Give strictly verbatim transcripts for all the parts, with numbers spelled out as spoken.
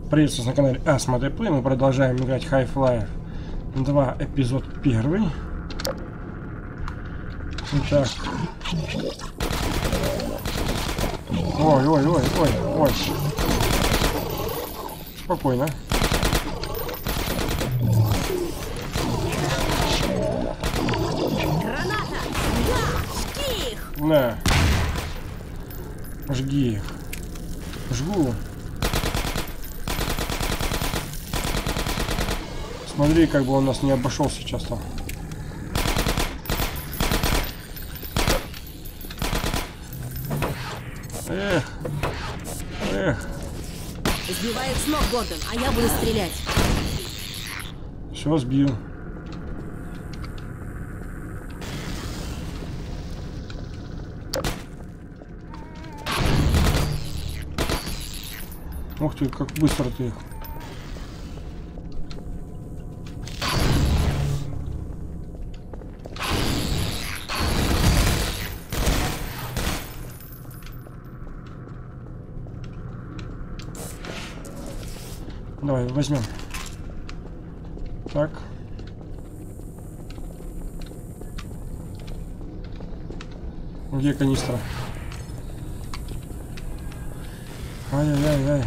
Приветствую на канале Asmodee Play. Мы продолжаем играть Half-Life два, эпизод первый. Итак. Ой, ой, ой, ой, ой. Спокойно. Граната! Да! Жги их! На. Жги их. Жгу. Смотри, как бы он нас не обошел сейчас там. Эх. Эх. Сбивай их с ног, Гордон, а я буду стрелять. Все, сбил. Ух ты, как быстро ты их. Давай, возьмем. Так. Где канистра? Ай-яй-яй-яй.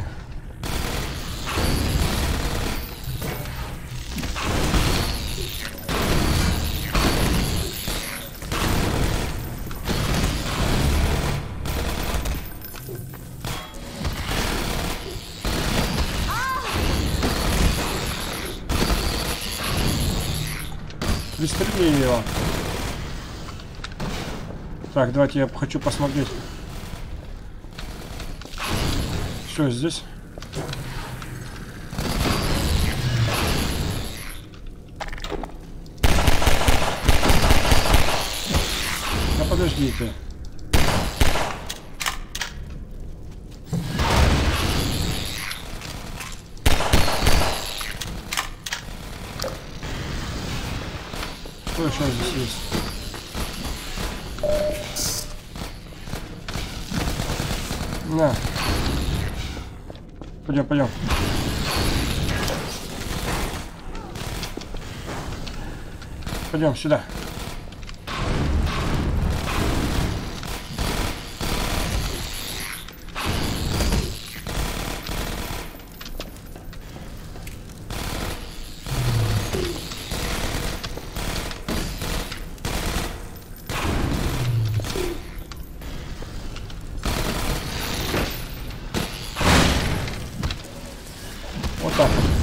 Пристрели его. Так, давайте я хочу посмотреть. Что здесь? Да подождите. Что еще здесь есть? На. Пойдем, пойдем. Пойдем сюда. Вот так вот.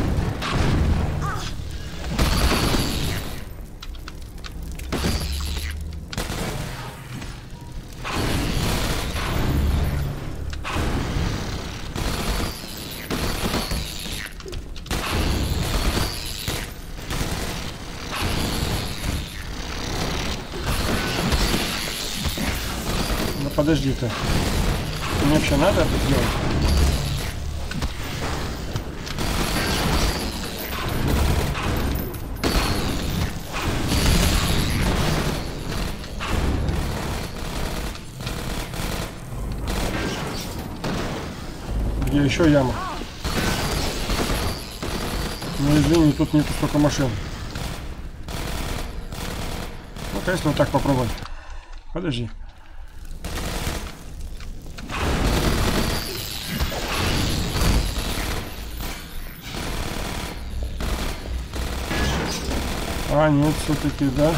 Ну подожди ты. Мне вообще надо это сделать? Где еще яма? Ну извини, тут нету столько машин. Ну, конечно, вот так попробуем. Подожди. А, нет, все-таки, да.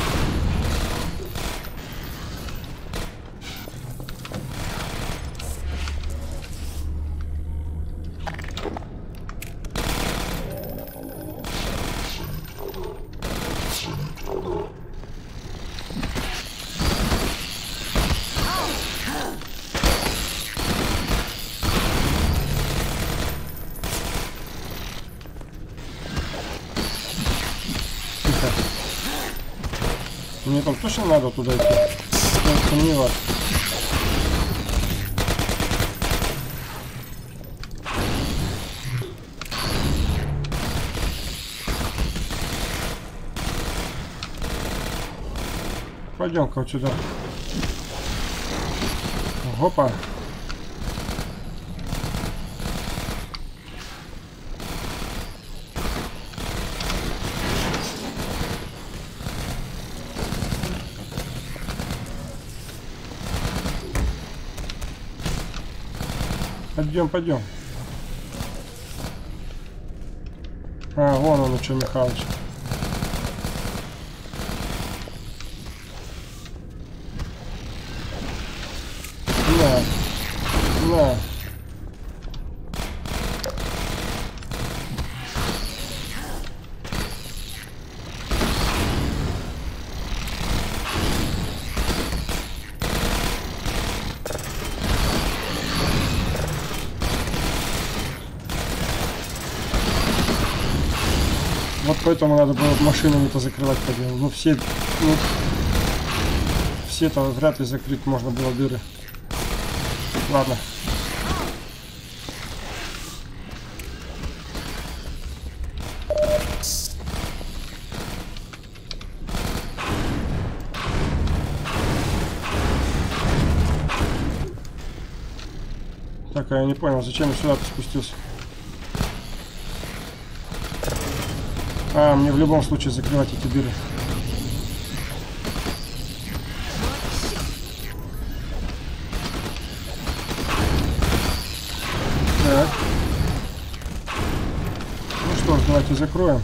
Мне там точно надо туда идти? Я сомневаюсь. Пойдем-ка вот сюда. Опа. Пойдем, пойдем. А, вон он, что, Михалыч. На. На. Вот поэтому надо было машинами-то закрывать подъем. Ну все, ну, все-то вряд ли закрыть можно было дыры. Ладно. Так, а я не понял, зачем я сюда спустился. А, мне в любом случае закрывать эти дыры. Так. Ну что ж, давайте закроем.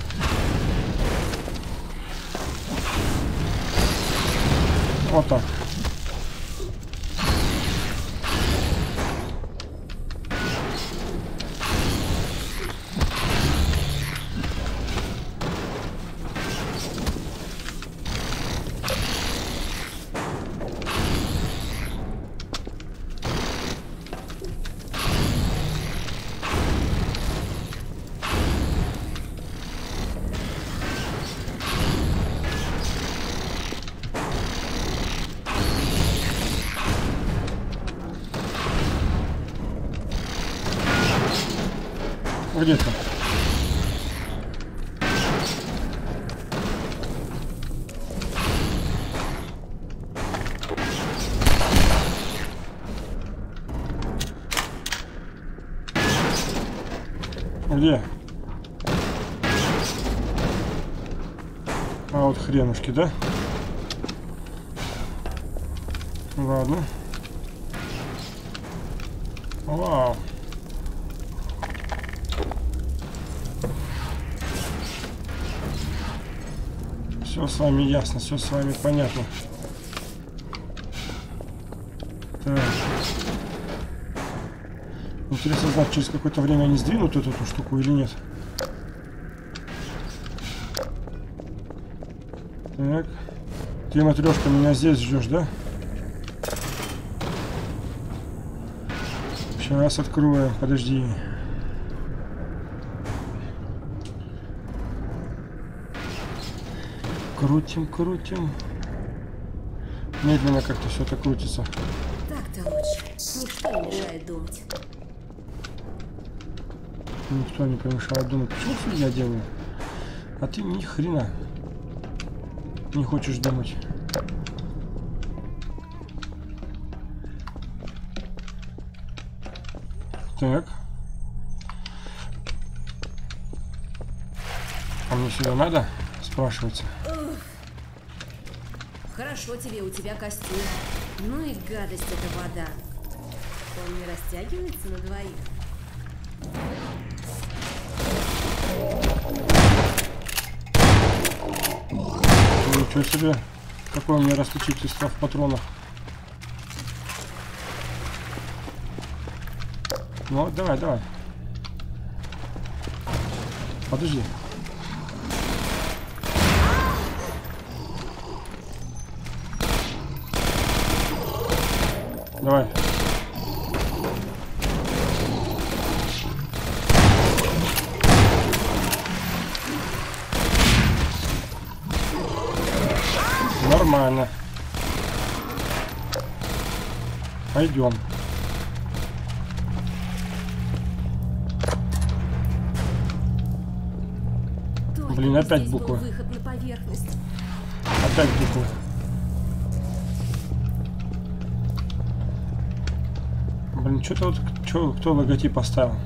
Вот так. Где-то. Где? А вот хренушки, да? Ладно. Вау. Все с вами ясно, все с вами понятно. Так. Интересно знать, через какое-то время они сдвинут эту, эту штуку или нет. Так. Ты, матрешка, меня здесь ждешь, да? Сейчас откроем, подожди. Крутим, крутим. Медленно как-то все это крутится. Так-то лучше. Никто не мешает думать. Никто не помешает думать. Почему я делаю? А ты ни хрена не хочешь думать. Так. А мне сюда надо? Спрашивается. Хорошо тебе, у тебя костюм. Ну и гадость эта вода. Он не растягивается на двоих. Ничего себе. Какое у меня расточительство в патронах. Ну, давай, давай. Подожди. Давай. Нормально. Пойдем. Блин, опять буквы. Выход на поверхность. Опять буквы. Блин, что-то вот чё, кто логотип поставил?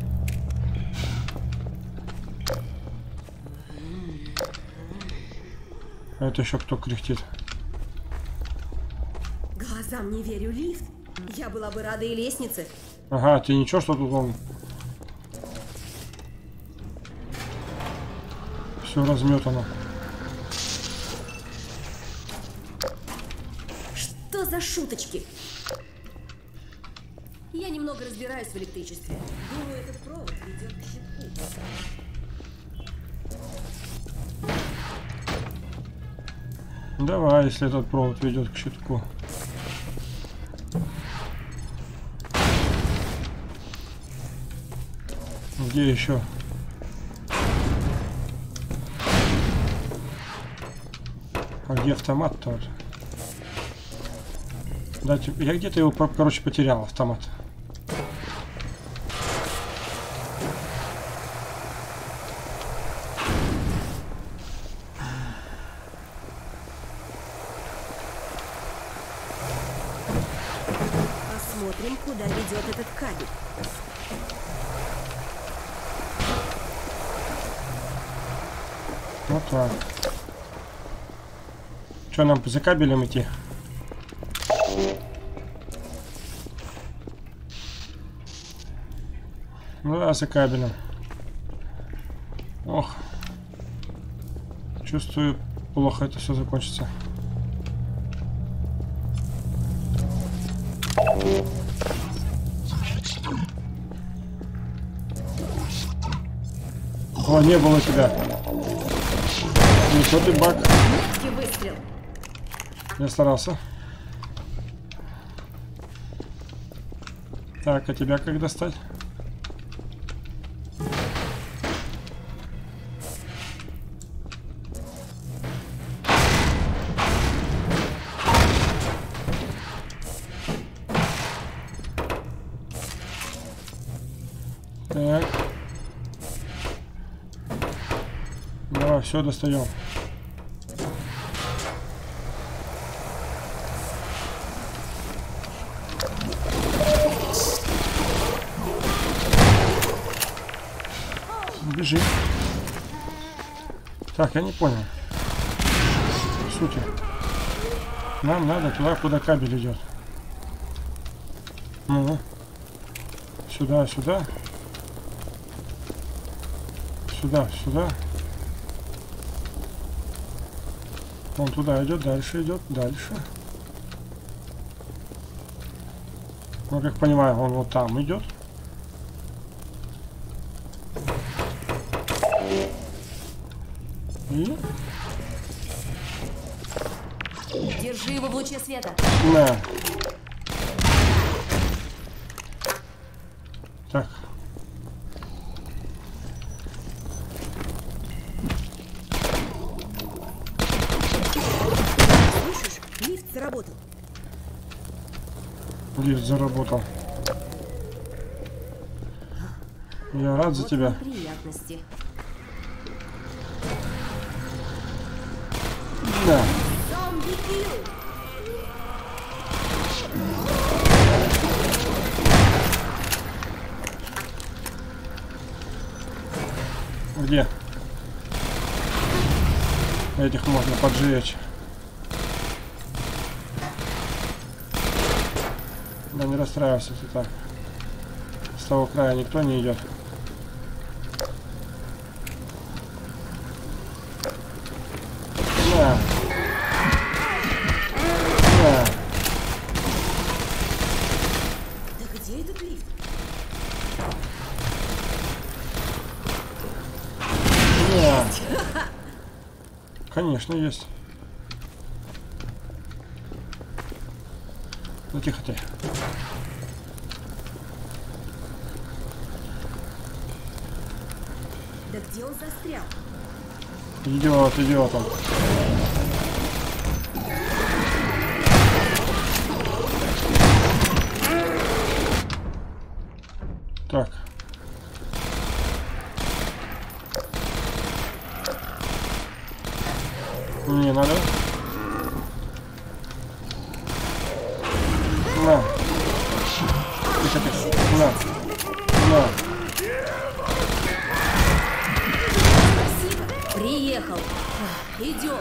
А это еще кто кряхтит? Глазам не верю, лифт. Я была бы рада и лестнице. Ага, ты ничего, что тут он все разметано. Что за шуточки? Я немного разбираюсь в электричестве. Думаю, этот провод ведет к щитку. Давай, если этот провод ведет к щитку. Где еще? А где автомат-то? Вот? Дайте... Я где-то его, короче, потерял, автомат. Посмотрим, куда ведет этот кабель. Вот так. Что, нам за кабелем идти? Ну да, за кабелем. Ох. Чувствую, плохо это все закончится. О, не было тебя. Ну что ты, баг? Меткий выстрел. Я старался. Так, а тебя как достать? Так. Давай, все достаем. Бежи. Так, я не понял. Сути. Нам надо туда, куда кабель идет. Ну. Сюда, сюда. Сюда, сюда. Он туда идет, дальше идет, дальше. Ну, как понимаю, он вот там идет. И? Держи его в луче света. На. Так. Слышишь? Лифт заработал. Лифт заработал. Я рад за Вот тебя. неприятности. Да. Зомби-килл. Где? Этих можно поджечь. Да не расстраивайся ты так. С того края никто не идет. На. На. Да где этот лифт? На. Конечно, есть. Ну тихо ты. Да где он застрял? Идиот, идиот он. Так. Не надо. На. Тихо, тихо. На. На. Приехал. Идем.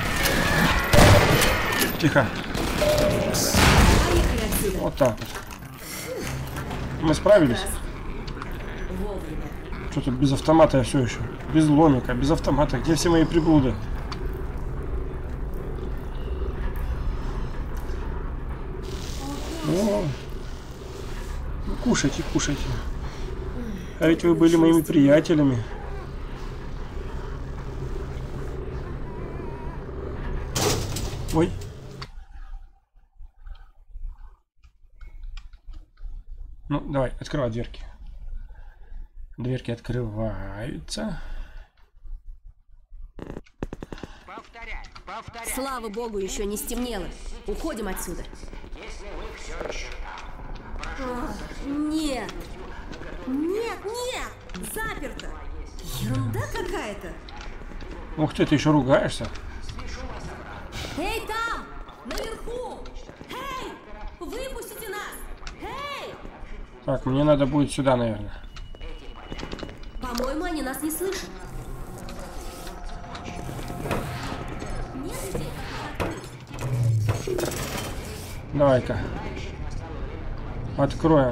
Тихо. Поехали отсюда. Вот так вот. Мы справились. Вовремя. Что-то без автомата я все еще. Без ломика, без автомата. Где все мои приблуды? О, ну, кушайте, кушайте. А ведь вы были моими приятелями. Ой. Ну, давай, открывай дверки. Дверки открываются. Повторяю, повторяю. Слава богу, еще не стемнело. Уходим отсюда. Если вы все еще там, Ах, нет. Нет, нет. Заперто. Ерунда какая-то. Ух ты, ты еще ругаешься? Эй, там! Наверху! Эй! Выпустите нас! Эй! Так, мне надо будет сюда, наверное. По-моему, они нас не слышат. Нет идей, как их открыть? Давай-ка. Откроем.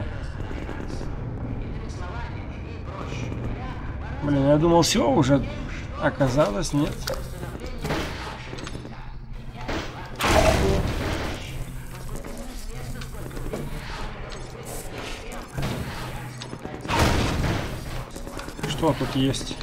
Блин, я думал, все уже. Оказалось, нет. Что тут есть?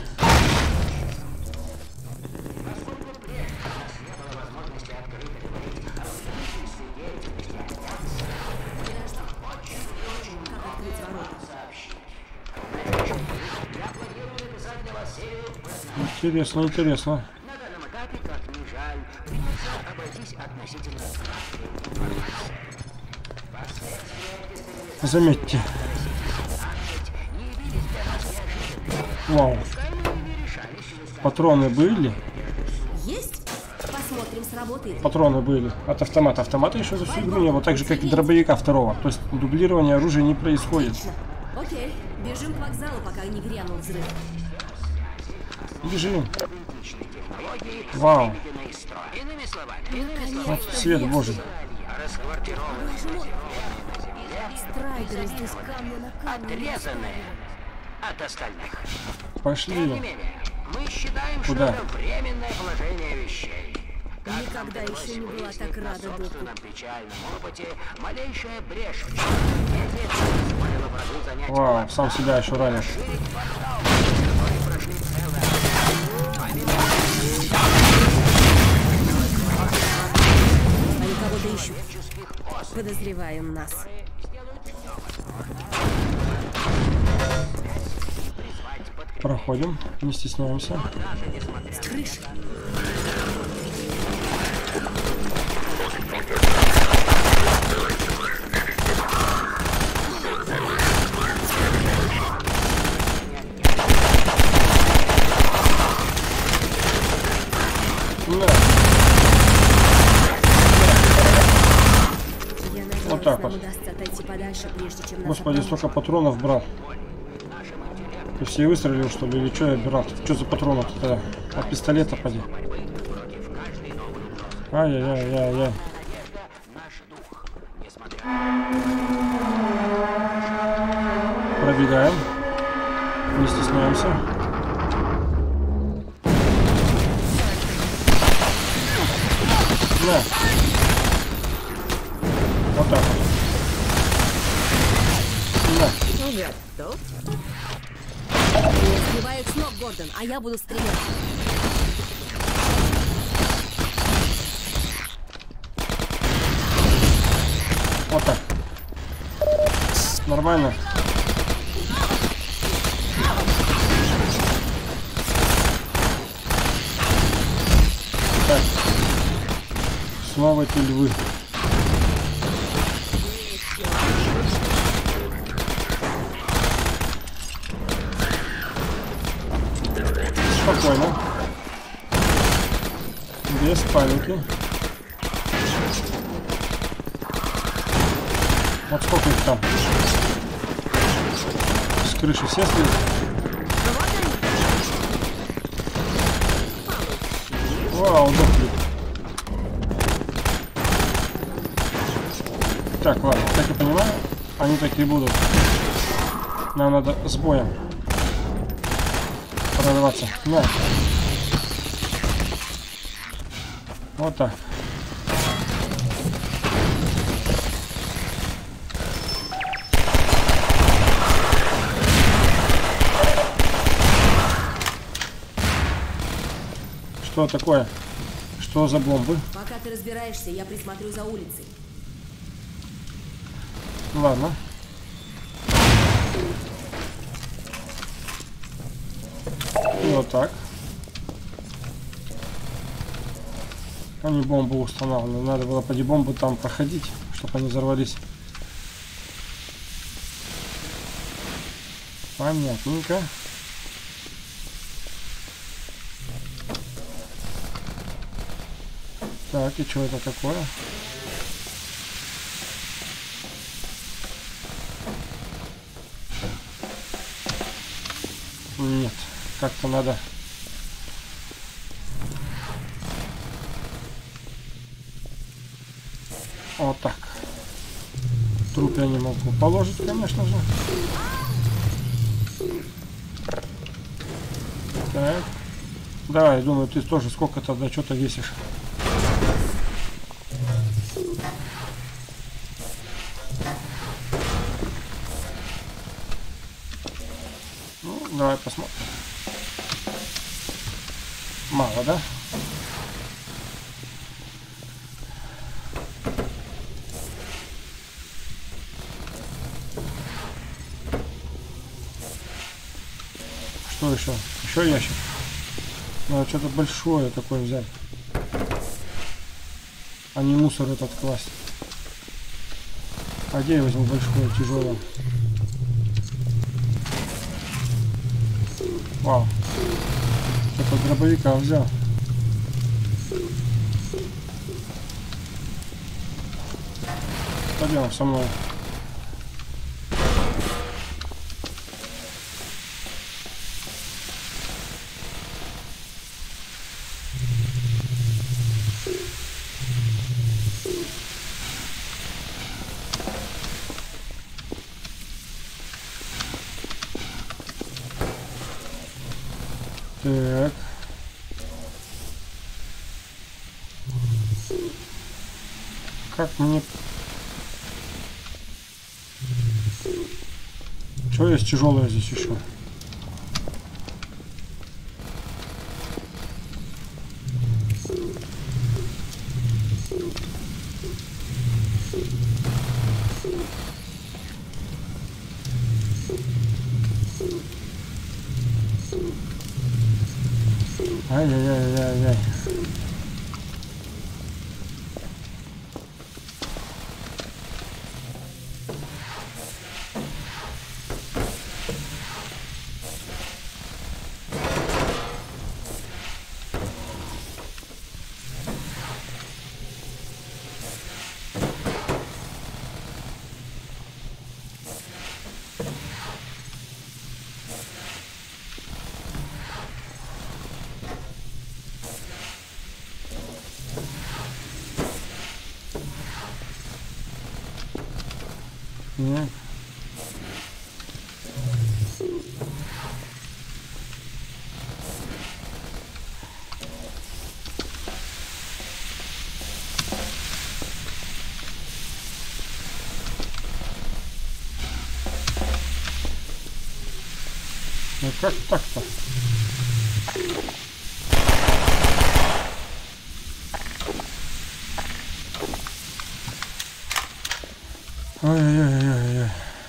Интересно, интересно. на данном этапе, как ни жаль, придется обойтись относительно. Заметьте. Вау. Патроны были? Есть? Посмотрим, сработает. Патроны были. От автомата. Автомата еще за всю игру не было. Так же, как и дробовика второго. То есть дублирование оружия не происходит. Отлично. Окей, бежим к вокзалу, пока не грянул взрыв. Бежим. Вау. Иными словами, иными словами, Вот свет божий. расквартированные, Боже мой. Страйдеры здесь камня на камне. отрезанные от остальных. Тем не Пошли. менее, мы считаем, Куда? что это временное положение вещей. Как нам Никогда довелось еще не была выяснить так на рада, доктор. собственном печальном опыте, малейшая брешь в человеке позволила врагу занять Вау, сам себя еще ранишь. Они кого-то ищут. Подозреваем нас. Проходим. Не стесняемся. С крыши. Да. Я надеюсь, Вот так нам вот. удастся отойти подальше, прежде чем нас Господи, обнаружат. столько патронов брал. Ты все выстрелил, что ли? Или что я брал? Что за патроны тогда? От пистолета поди. Ай-яй-яй-яй-яй. Пробегаем. Не стесняемся. На. Вот так вот. На. Готов? Сбивают с ног, Гордон, а я буду стрелять. Вот так. Нормально. Так. Снова эти львы. Спокойно. Без паники. Вот сколько их там? С крыши все слезли? Вау, дохли. Так, ладно, как я понимаю, они такие будут Нам надо с боем прорваться. На. Вот так. Что такое? Что за бомбы? Пока ты разбираешься, я присмотрю за улицей. Ладно. И вот так. Они бомбы устанавливали. Надо было поди бомбы там проходить, чтобы они взорвались. Понятненько. Так, и что это такое? Нет, как-то надо. Вот так. Труп я не могу положить, конечно же. Так. Давай, думаю, ты тоже сколько тогда что-то весишь. Ну, давай посмотрим. Мало, да? Что еще? Еще ящик. Надо что-то большое такое взять. А не мусор этот класть. А где я возьму большое, тяжелое? Вау. Только дробовика взял. Пойдем со мной. Так. Как мне... Что есть тяжелое здесь еще? Ай-яй-яй-яй-яй. Нет. Ну как так-то? Ой-ой-ой-ой-ой.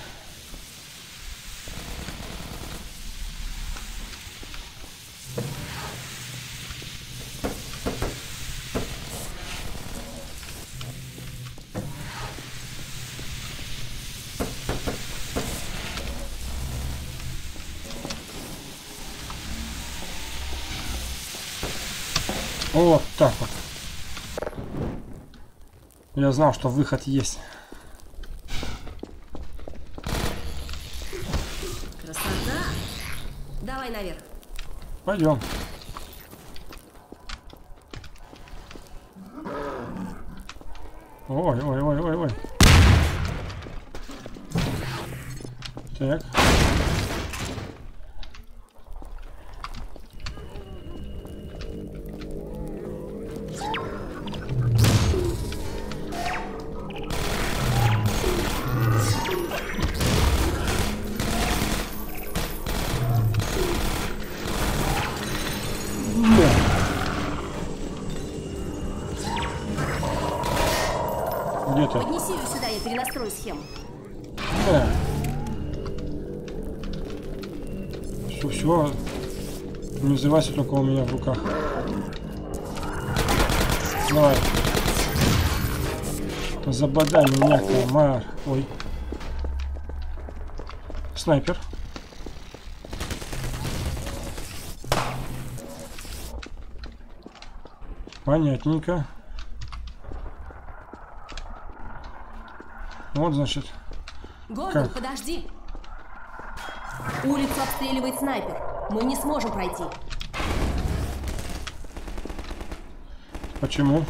Вот так вот. Я знал, что выход есть. Красота! Давай наверх. Пойдем. Ой, ой, ой, ой, ой. Так. Где ты? Поднеси ее сюда, я перенастрою схему. Да. Все, все. Не взрывайся только у меня в руках. Давай. Забодай меня, комар. Ой. Снайпер. Понятненько. Вот, значит. Гордон, Как? подожди. Улицу обстреливает снайпер. Мы не сможем пройти. Почему?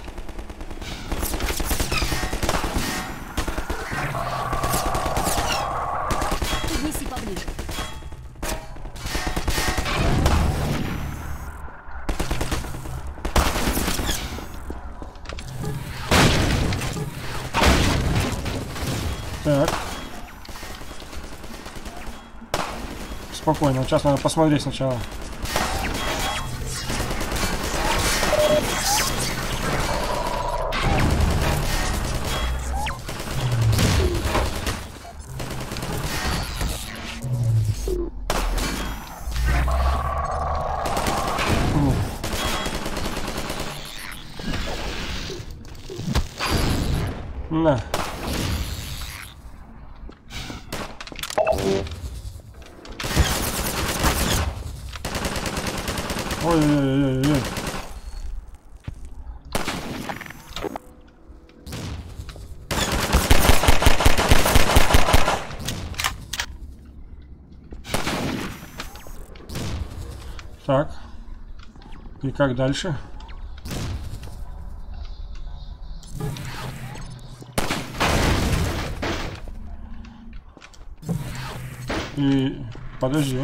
Поднеси поближе. Так. Спокойно, сейчас надо посмотреть сначала. На. Ой-ой-ой-ой-ой. Так. И как дальше? И подожди.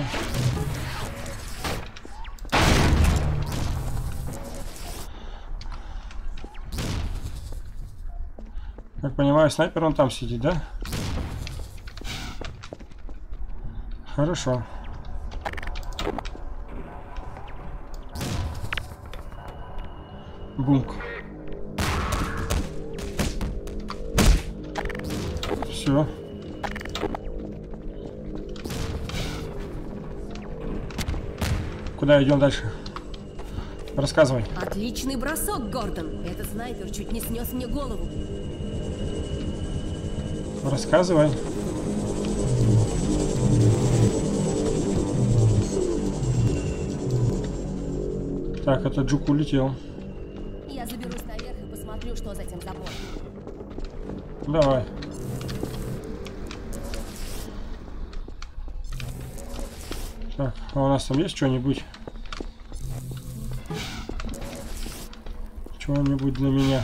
Как понимаю, снайпер он там сидит, да? Хорошо. Бунк. Все. Куда идем дальше? Рассказывай. Отличный бросок, Гордон. Этот снайпер чуть не снес мне голову. Рассказывай. Так, этот жук улетел. Я заберусь наверх и посмотрю, что за тем забором. Давай. Так, а у нас там есть что-нибудь? Что-нибудь для меня?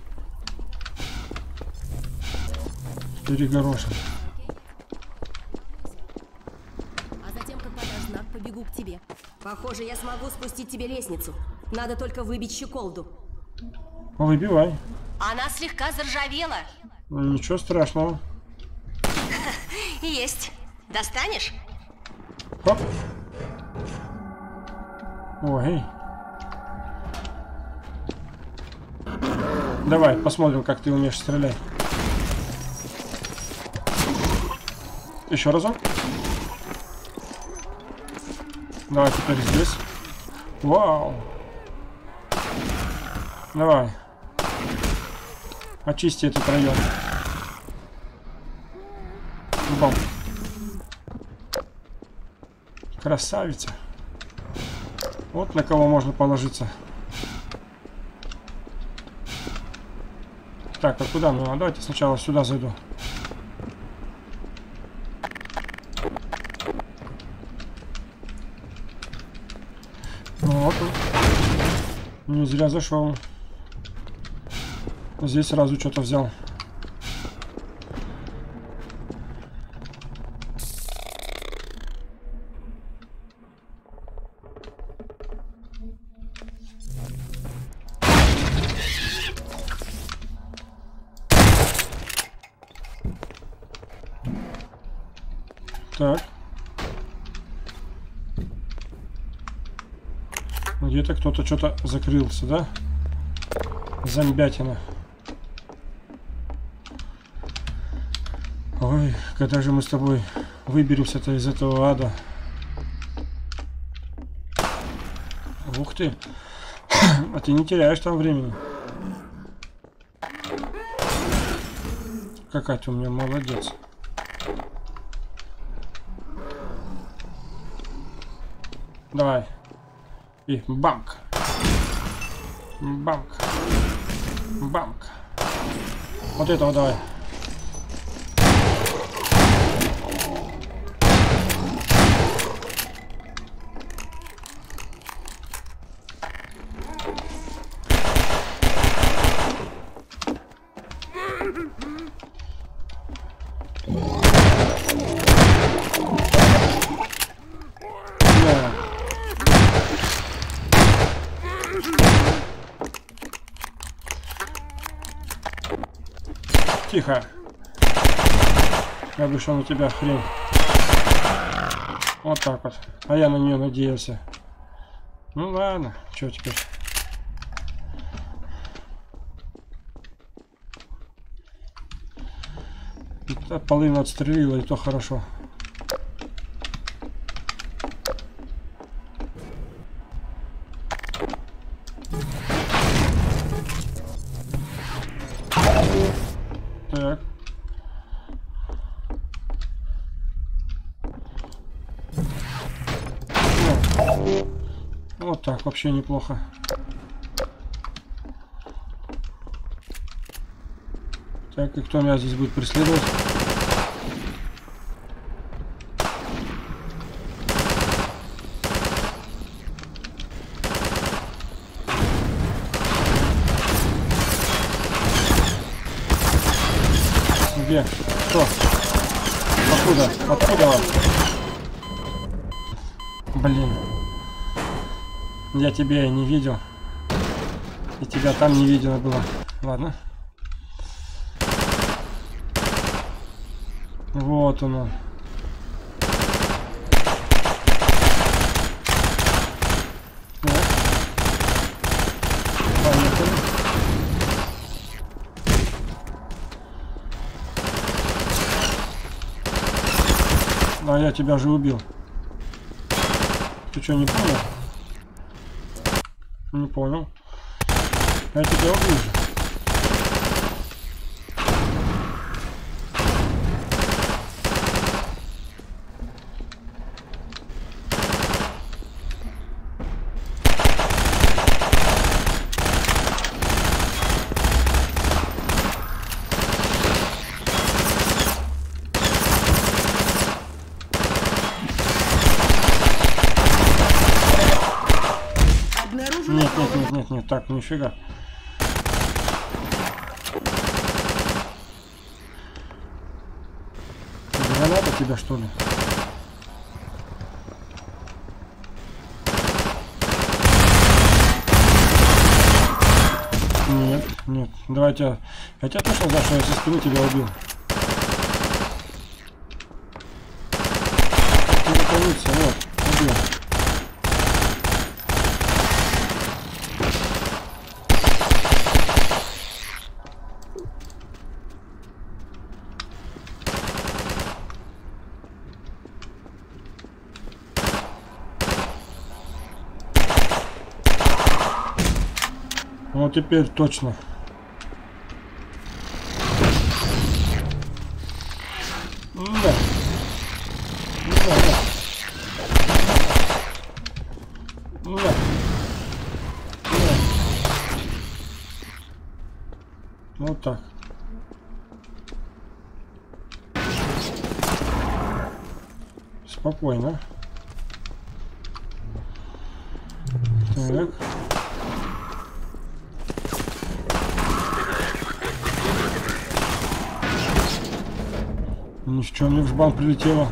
Перегорошен. А затем, как подашь знак, побегу к тебе. Похоже, я смогу спустить тебе лестницу. Надо только выбить щеколду. Выбивай. Она слегка заржавела. Ничего страшного. Есть. Достанешь? Хоп. Ой. Давай, посмотрим, как ты умеешь стрелять. Еще разок. Давай теперь здесь. Вау. Давай. Очисти этот район. Бом. Красавица. Вот на кого можно положиться. Так, а куда мне? Давайте сначала сюда зайду. Вот. Не зря зашел. Здесь сразу что-то взял. Так. Где-то кто-то что-то закрылся, да? Зомбятина. Ой, когда же мы с тобой выберемся-то из этого ада? Ух ты! А ты не теряешь там времени. Какая ты у меня молодец. Давай. И бамк. Бамк. Бамк. Вот этого давай. Тихо. Я вышел на тебя, хрень. Вот так вот. А я на нее надеялся. Ну ладно, что теперь? Половину отстрелила, и то хорошо. Так. Вот так, вообще неплохо. Так, и кто меня здесь будет преследовать? Где? Кто? Откуда? Откуда вам? Блин. Я тебя и не видел. И тебя там не видела было. Ладно. Вот оно. Так. Поехали. А я тебя же убил. Ты что, не понял? Не понял. Я тебя убил же. Нет, нет, нет, нет, нет, так, нифига. Граната тебя, что ли? Нет, нет, давайте. Я тебя точно знаю, что я со спины тебя убил. Ты не тянуться, вот, убил. Вот теперь точно. Да. Да, да. Да. Да. Вот так. Спокойно. Так. Ни в чем не в жбан прилетело.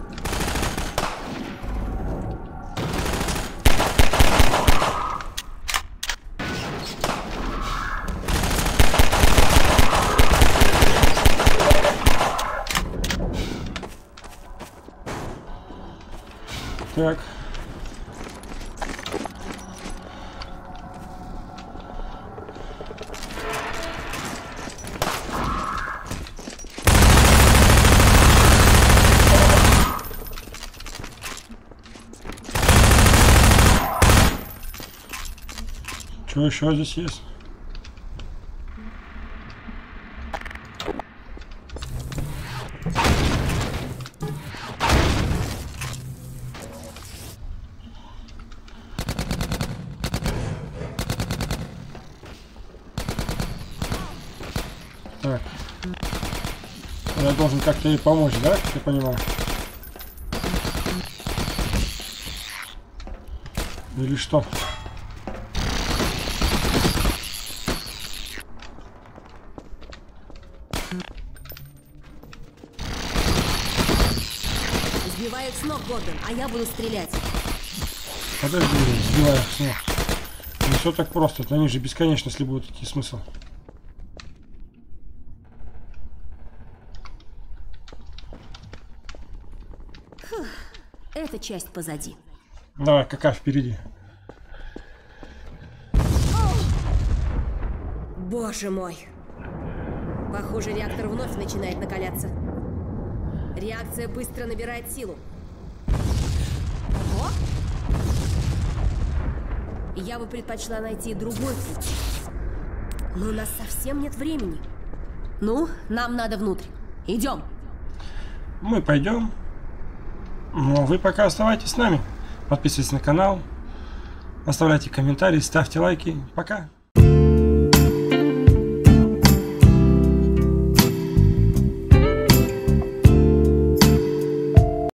Так. Что еще здесь есть? Так. Я должен как-то ей помочь, да, как я понимаю? Или что? Сбиваю их с ног, Гордон, а я буду стрелять. Подожди, сбиваю их с ног. Не все так просто, это они же бесконечно, если будут идти смысл. Фух, эта часть позади. Давай, какая впереди. Боже мой. Похоже, реактор вновь начинает накаляться. Реакция быстро набирает силу. О! Я бы предпочла найти другой путь. Но у нас совсем нет времени. Ну, нам надо внутрь. Идем. Мы пойдем. Ну, а вы пока оставайтесь с нами. Подписывайтесь на канал. Оставляйте комментарии, ставьте лайки. Пока.